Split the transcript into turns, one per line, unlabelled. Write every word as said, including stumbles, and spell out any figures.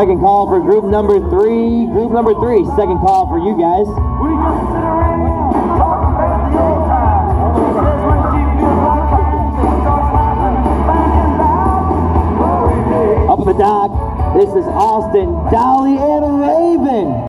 Second call for group number three. Group number three, second call for you guys.
We just sit around and talk about the old times. That's when she feels like crying. She starts laughing, banging down.
Up at the dock, this is Austin, Dolly, and Raven.